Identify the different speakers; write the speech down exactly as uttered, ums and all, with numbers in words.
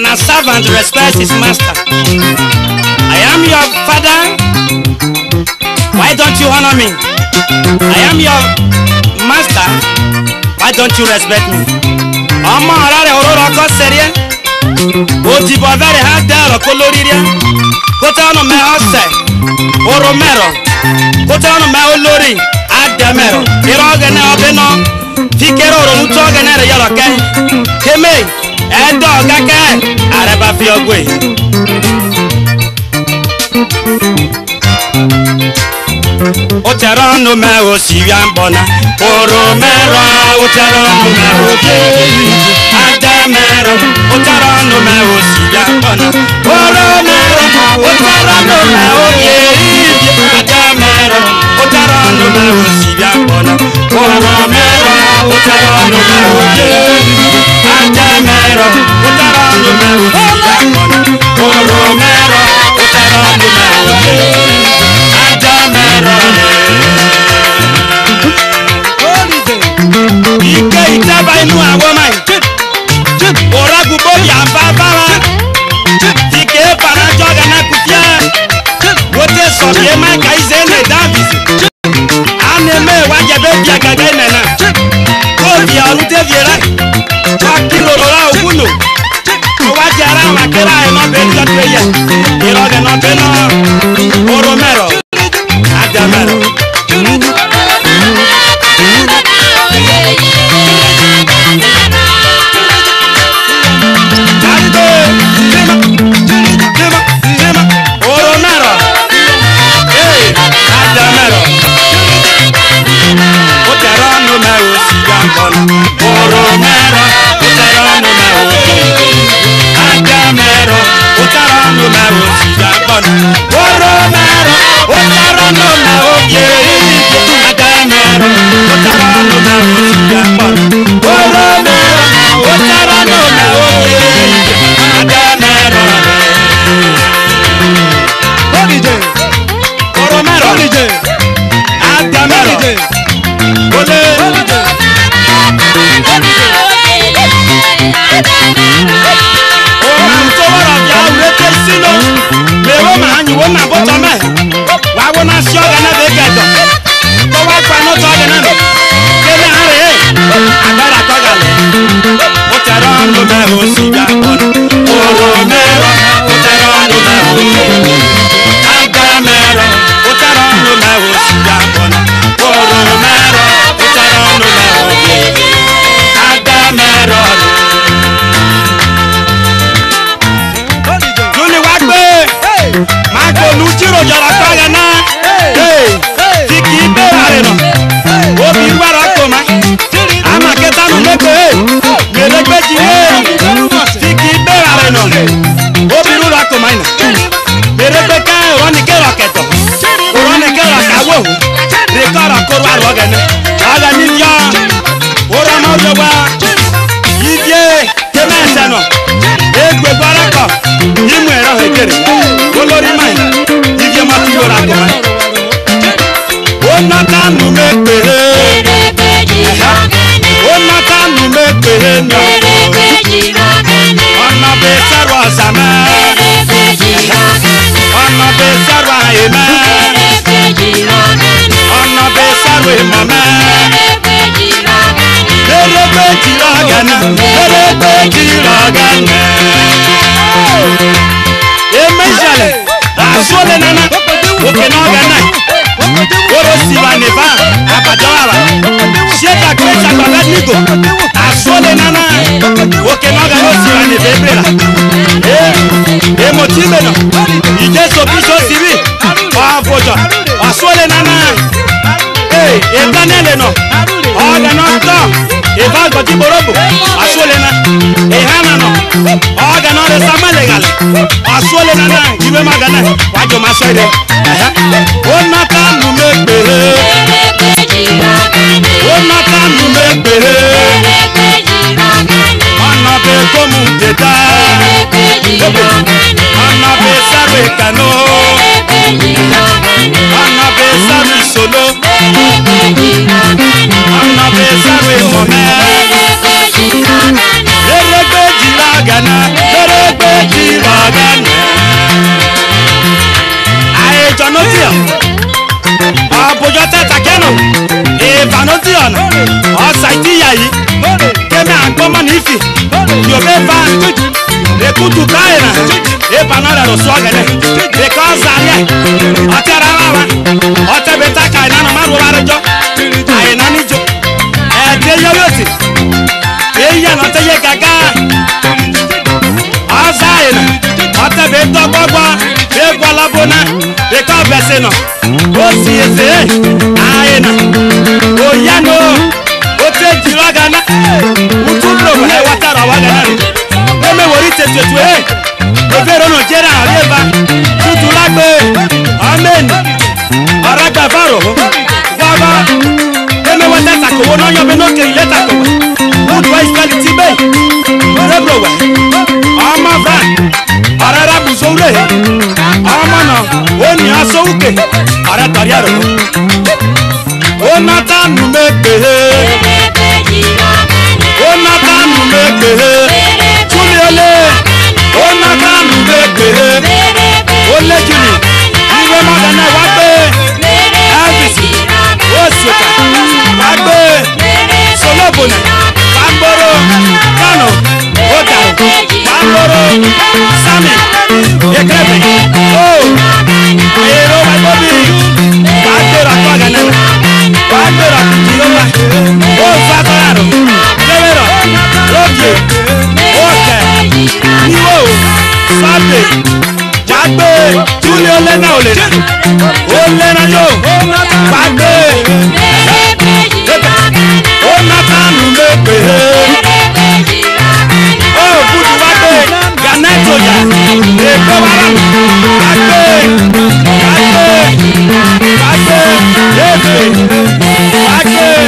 Speaker 1: a servant respects his master. I am your father. Why don't you honor me? I am your master. Why don't you respect me? Ọmọ rẹ̀ òróró ọkọ sẹ́ríẹ́. Òdìbò bẹ̀rẹ̀ ha dẹ́rọ̀ kó lórí rẹ̀. Kótó ọ̀nà mẹ́ ọ̀sẹ̀. Oró mẹ́rọ̀. Kótó ọ̀nà mẹ́ olórí. Adẹ mẹ́rọ̀. Irọ́ ọ̀gẹ̀nẹ̀ ọbẹ̀ náà. Fikere òrònú tó ọ̀gẹ̀nẹ̀ rẹ̀ yọ̀rọ̀ kẹ́. Kémé ẹ̀dọ̀ kẹ́kẹ́. Ààrẹ bá fi ọgbẹ́. Otero no me o siyan bona oro mero otero no me o jeji adamero otero no me o siyan bona oro mero otero no me o jeji adamero otero no me o siyan bona oro mero otero no me o jeji adamero otero no me o siyan bona oro mero otero no me o jeji Ike ìtẹ́bà inú àwọn ọmọ yìí. Òrà gbogbo yàmbá bára. Ike ìpànájọ́ gánà kùtíà. Wóté sọ̀bí ẹ̀ máa ka ìzẹ́ ní dábìsì. A ní mẹ́ ìwájẹ́ bẹ́ẹ̀ bí agagá ìnẹ̀ náà. Kóòbì ọ̀rún débi rẹ̀. Wá kílò lọ́la ògùn nù. Ìwájẹ́ ara àwọn akẹ́rẹ́ àìná bẹ́ẹ̀ ní ọdún yẹ. Ìrọ̀gẹ̀ náà bẹ́ẹ̀ náà. Oró mẹ́rọ̀. Adamero. Gana, notia abojo teta kenu e vanotion o saiti yayi keme akoma nifi yo be va ekutu kaina e panara ro swagane because aria atara rawa otebeta kaina na maru barejo aina nijo e te yoyoti e ya na te ye gaga azaina otebeta gbogbo e gwalabona e ka beseno o si eze aina o ya no o te jiragana utubro e watara wagana eme wori tetetu e evero no jera areba tutulagbe amen aragba faro baba eme wata takowo no yobe no ke ile takowo udu isquality be rebro wa ama fra arara buzoure ama no oni asouke ara tariaro ona tanu mepehe ona tanu mepehe tuliole ona tanu mepehe ole kini iwe magana wagbe elvis osuka wagbe solobona wamboro kano oda wamboro sami ekrebe oh ero wagbobi wagbera kwagana wagbera kujiyowa o fataro lewero roge oke niwo sabe jagbe tuli olena olena olena yo wagbe onatanu mepehe o budu wagbe ganetoja eko waram wagbe wagbe wagbe efe wagbe